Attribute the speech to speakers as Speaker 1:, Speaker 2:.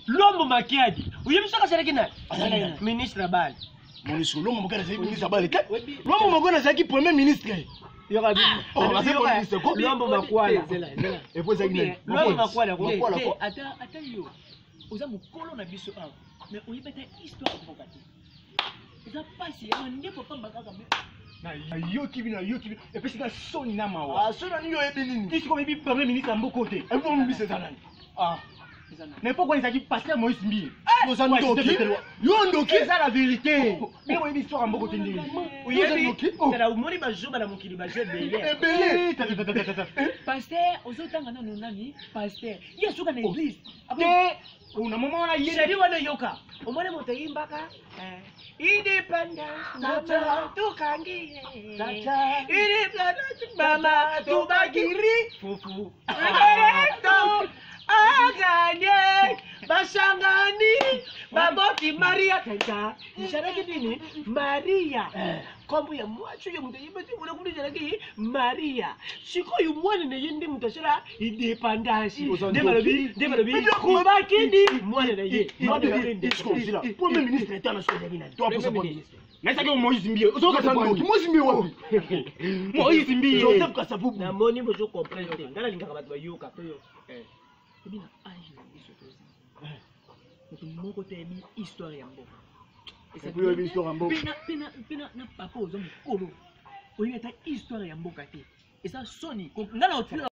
Speaker 1: Lombo Makiadi. Uyemsaka sereki na? Ministre Abali.
Speaker 2: Ministre Lombo Makiadi c'est ministre Abali. Lombo Makiadi c'est qui premier ministre.
Speaker 1: Yoka bi. Lombo Makwala.
Speaker 2: Et puis ça qui
Speaker 1: Lombo Makwala.
Speaker 3: Ata yo. Oza mukolo na biso awa. Mais oyebeta histoire mbokati. Eza pasi ya ndeko pamba kaka me.
Speaker 2: Na yo qui vient et puis c'est la soni na mawa. Ah soni ni yo ebini. Qui comme premier ministre mboko te. Et vous me c'est ça là. Ah. Mais pourquoi ils ont dit pasteur Moïse Mbi? Yo ndoki. C'est ça la vérité. Mais moi une histoire mboko te ndi.
Speaker 1: Oui, c'est la umoni ba joba la mokili ba je belé.
Speaker 3: Pasteur ozotanga na nani? Pasteur. Yesu kana église.
Speaker 2: Una mama na yeye.
Speaker 1: Sheri wana yoka. Omone moto yimbaka. Independence nata tukangi. Independence mama tubakiri. Fufu. Agane Bashangani Baboti Maria Kenta Nisharaki nini Maria Kombu ya mwachu ya mutayibati muna kulisharaki Maria Shiko yumwani na yindi mutashara Independence Demalobi Kubakini Mwane na ye
Speaker 2: Premier ministre est en Suède. Toi pour ce premier ministre. Mais ça que Moïse Mbi. Moïse Mbi wapi? Moïse Mbi. Joseph Kasavubu.
Speaker 1: Na moni bojo comprendre. Ngala lingaka batu bayoka to yo.
Speaker 3: Bina âge na biso toza. Mutu moko te bi histoire ya mboka.
Speaker 2: Et puis une histoire en mboka.
Speaker 3: Pena na papa ozo mukolo. Oyeta histoire ya mboka te. Et ça soni. Ngala